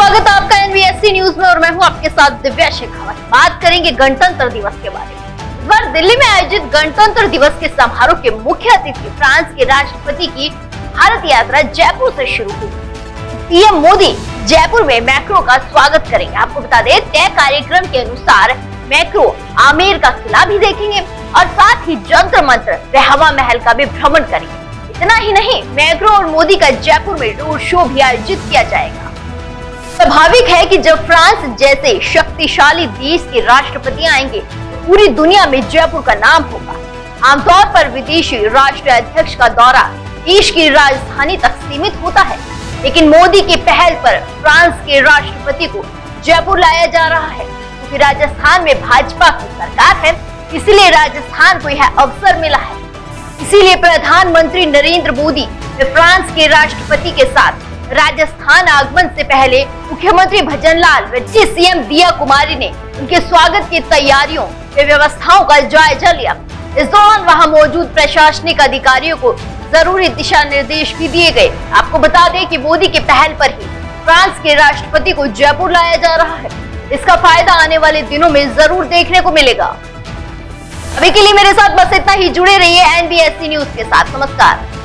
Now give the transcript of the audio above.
स्वागत है आपका एनवीएससी न्यूज में और मैं हूं आपके साथ दिव्या शेखावत। बात करेंगे गणतंत्र दिवस के बारे में। इस बार दिल्ली में आयोजित गणतंत्र दिवस के समारोह के मुख्य अतिथि फ्रांस के राष्ट्रपति की भारत यात्रा जयपुर से शुरू हुई। पीएम मोदी जयपुर में मैक्रो का स्वागत करेंगे। आपको बता दें, तय कार्यक्रम के अनुसार मैक्रो आमेर का किला भी देखेंगे और साथ ही जंतर मंत्र व हवा महल का भी भ्रमण करेंगे। इतना ही नहीं, मैक्रो और मोदी का जयपुर में रोड शो भी आयोजित किया जाएगा। स्वाभाविक है कि जब फ्रांस जैसे शक्तिशाली देश के राष्ट्रपति आएंगे, पूरी दुनिया में जयपुर का नाम होगा। आमतौर पर विदेशी राष्ट्राध्यक्ष का दौरा देश की राजधानी तक सीमित होता है, लेकिन मोदी की पहल पर फ्रांस के राष्ट्रपति को जयपुर लाया जा रहा है, क्योंकि राजस्थान में भाजपा की सरकार है, इसलिए राजस्थान को यह अवसर मिला है। इसीलिए प्रधानमंत्री नरेंद्र मोदी फ्रांस के राष्ट्रपति के साथ राजस्थान आगमन से पहले मुख्यमंत्री भजनलाल व सीएम दिया कुमारी ने उनके स्वागत की तैयारियों व व्यवस्थाओं का जायजा लिया। इस दौरान वहां मौजूद प्रशासनिक अधिकारियों को जरूरी दिशा निर्देश भी दिए गए। आपको बता दें कि मोदी के पहल पर ही फ्रांस के राष्ट्रपति को जयपुर लाया जा रहा है। इसका फायदा आने वाले दिनों में जरूर देखने को मिलेगा। अभी के लिए मेरे साथ बस इतना ही। जुड़े रहिए एनवीएससी न्यूज के साथ। नमस्कार।